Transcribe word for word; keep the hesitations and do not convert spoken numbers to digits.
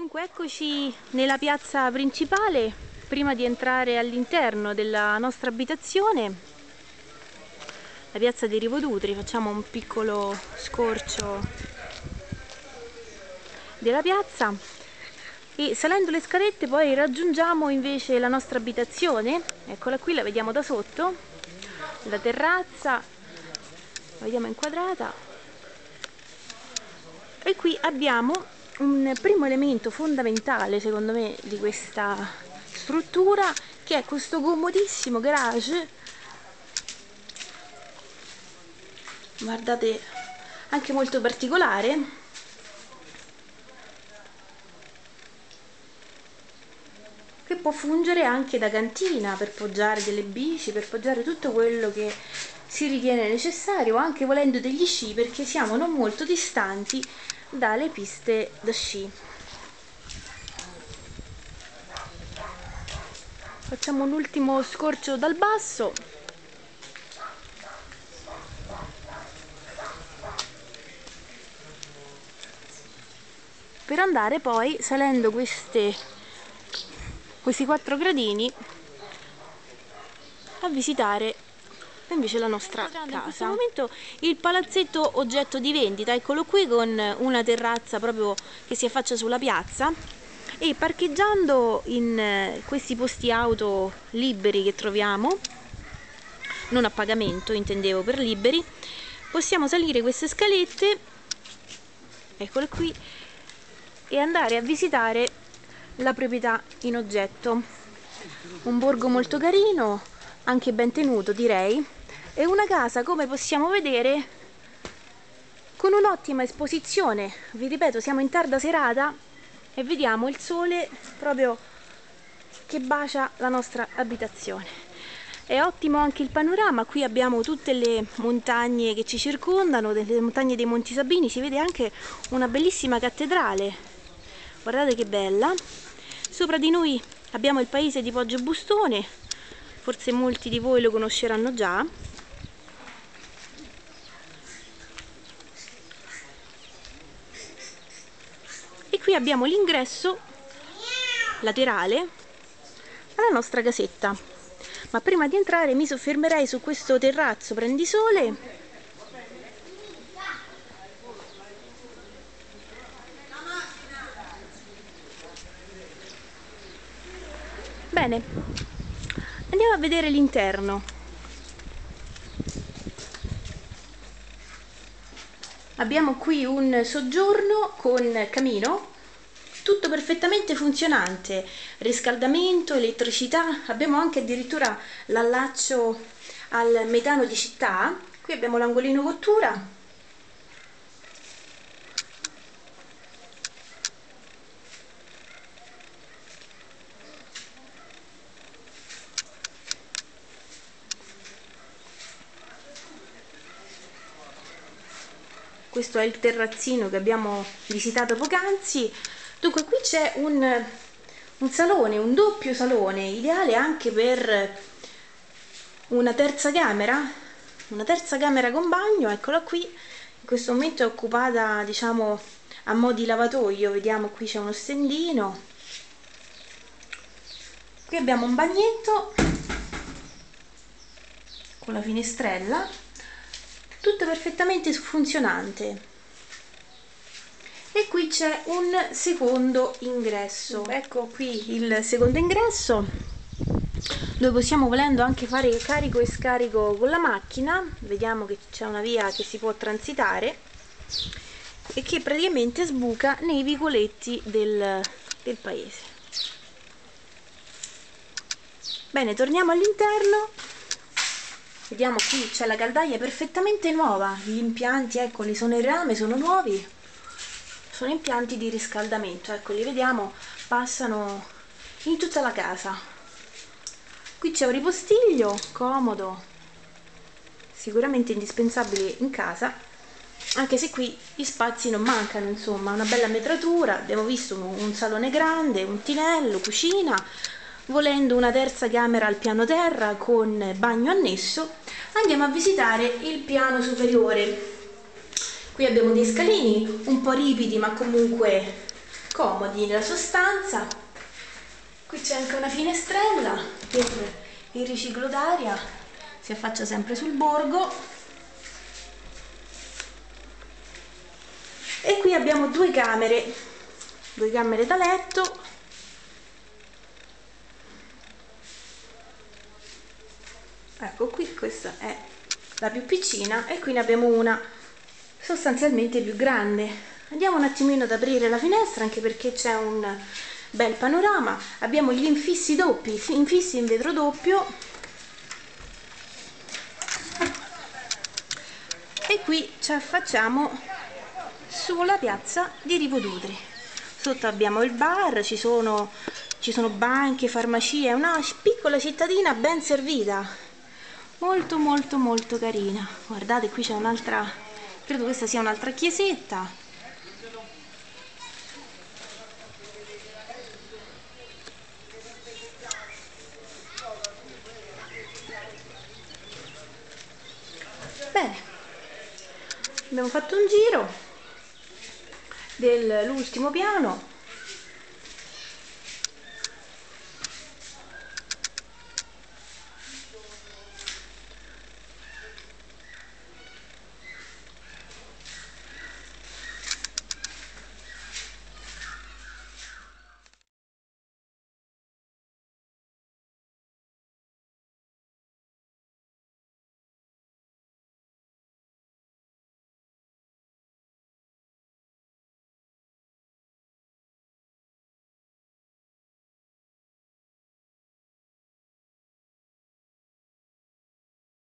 Dunque eccoci nella piazza principale, prima di entrare all'interno della nostra abitazione, la piazza dei Rivodutri. Facciamo un piccolo scorcio della piazza e salendo le scalette poi raggiungiamo invece la nostra abitazione. Eccola qui, la vediamo da sotto, la terrazza, la vediamo inquadrata, e qui abbiamo un primo elemento fondamentale secondo me di questa struttura, che è questo comodissimo garage. Guardate, anche molto particolare, che può fungere anche da cantina per poggiare delle bici, per poggiare tutto quello che si ritiene necessario, anche volendo degli sci, perché siamo non molto distanti dalle piste da sci. Facciamo un ultimo scorcio dal basso. Per andare poi, salendo queste, questi quattro gradini, a visitare invece la nostra casa. In questo momento il palazzetto oggetto di vendita, eccolo qui, con una terrazza proprio che si affaccia sulla piazza, e parcheggiando in questi posti auto liberi che troviamo, non a pagamento, intendevo per liberi, possiamo salire queste scalette, eccole qui, e andare a visitare la proprietà in oggetto. Un borgo molto carino, anche ben tenuto direi. È una casa, come possiamo vedere, con un'ottima esposizione. Vi ripeto, siamo in tarda serata e vediamo il sole proprio che bacia la nostra abitazione. È ottimo anche il panorama. Qui abbiamo tutte le montagne che ci circondano, delle montagne dei Monti Sabini. Si vede anche una bellissima cattedrale, guardate che bella. Sopra di noi abbiamo il paese di Poggio Bustone, forse molti di voi lo conosceranno già. E qui abbiamo l'ingresso laterale alla nostra casetta. Ma prima di entrare mi soffermerei su questo terrazzo prendisole. Bene, andiamo a vedere l'interno. Abbiamo qui un soggiorno con camino, tutto perfettamente funzionante, riscaldamento, elettricità. Abbiamo anche addirittura l'allaccio al metano di città. Qui abbiamo l'angolino cottura. Questo è il terrazzino che abbiamo visitato poc'anzi. Dunque qui c'è un, un salone, un doppio salone, ideale anche per una terza camera, una terza camera con bagno. Eccola qui, in questo momento è occupata, diciamo, a mo' di lavatoio. Vediamo, qui c'è uno stendino. Qui abbiamo un bagnetto con la finestrella, tutto perfettamente funzionante. E qui c'è un secondo ingresso. Ecco qui il secondo ingresso, dove possiamo, volendo, anche fare carico e scarico con la macchina. Vediamo che c'è una via che si può transitare e che praticamente sbuca nei vicoletti del, del paese. Bene, torniamo all'interno. Vediamo, qui c'è la caldaia perfettamente nuova, gli impianti, eccoli, sono in rame, sono nuovi, sono impianti di riscaldamento, ecco, li vediamo, passano in tutta la casa. Qui c'è un ripostiglio comodo, sicuramente indispensabile in casa, anche se qui gli spazi non mancano, insomma, una bella metratura. Abbiamo visto un, un salone grande, un tinello, cucina, volendo una terza camera al piano terra con bagno annesso. Andiamo a visitare il piano superiore. Qui abbiamo dei scalini un po' ripidi ma comunque comodi nella sostanza. Qui c'è anche una finestrella per il riciclo d'aria, si affaccia sempre sul borgo. E qui abbiamo due camere, due camere da letto. Ecco qui, questa è la più piccina e qui ne abbiamo una sostanzialmente più grande. Andiamo un attimino ad aprire la finestra, anche perché c'è un bel panorama. Abbiamo gli infissi doppi, infissi in vetro doppio, e qui ci affacciamo sulla piazza di Ripodutri. Sotto abbiamo il bar, ci sono, ci sono banche, farmacie, una piccola cittadina ben servita, molto molto molto carina. Guardate, qui c'è un'altra, credo questa sia un'altra chiesetta. Bene, abbiamo fatto un giro dell'ultimo piano.